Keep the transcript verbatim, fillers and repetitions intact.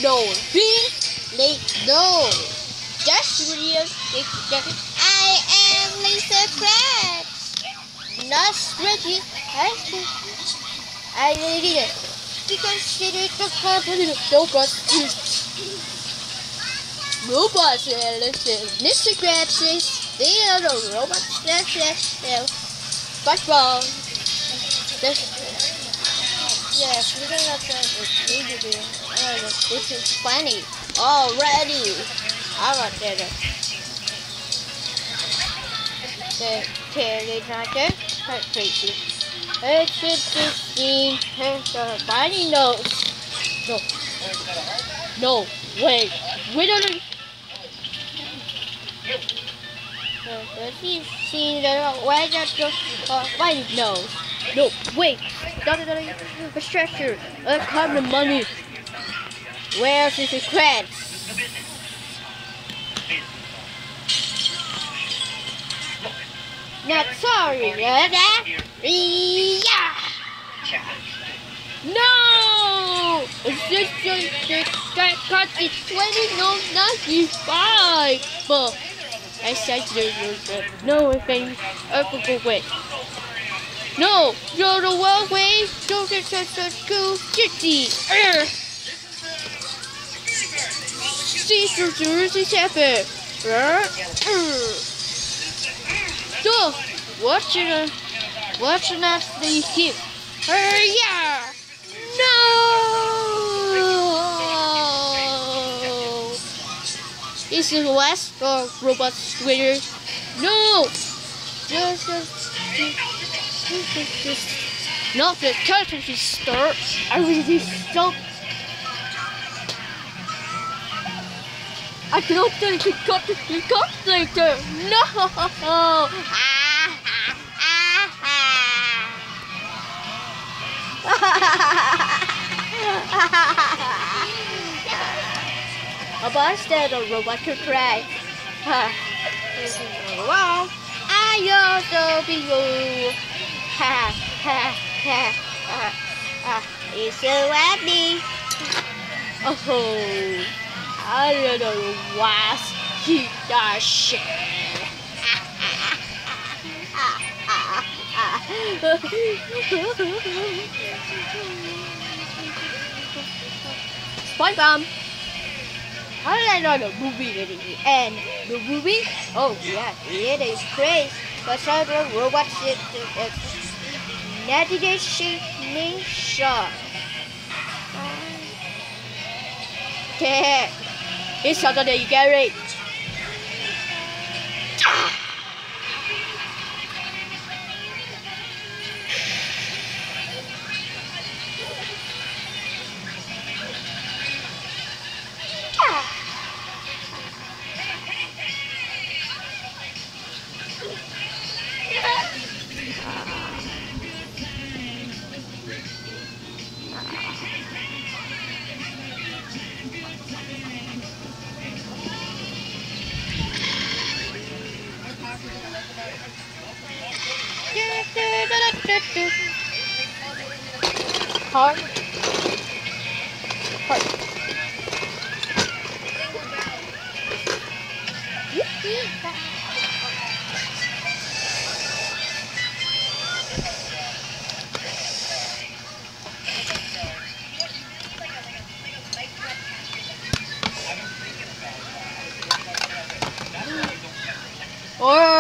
no. Being late, no. That's real. I am Lisa Kratz. Not Reggie. I did it. Because it is the carpet. Robots. Robots. Listen. Mister Kratz is still the robots. That's it. SpongeBob. Yes, we're gonna try this video. Oh, this is funny. Already. I got that. The Terry Hunter. That's crazy. It's fifteen. The funny nose. No. No. Wait. We don't. Does he see the why that the funny nose? No. Wait. A stretcher, a kind of money. Where's the secrets? Not sorry, that. Yeah. No! It's just that cut it's twenty, no, ninety-five. But I said there's no thing I could go with. No, you're the wrong way. Go to school city. Caesar Jersey Shepherd. So, what's your what's your next thing here? Yeah. No. Is it West or Robot Twitter? No. Just just. Not the turkey store. I really don't. I cannot take the cut the cut later. No. A bastard or robot to try. Wow. I also be you. Ha ha ha ha ha! It's so happy. Oh, I don't know what he does. SpongeBob. How did I know the movie at the end? The movie? Oh yeah, it is great. But some robots it. Navigation Nation. Okay. It's Saturday, Gary. Heart. Heart. Or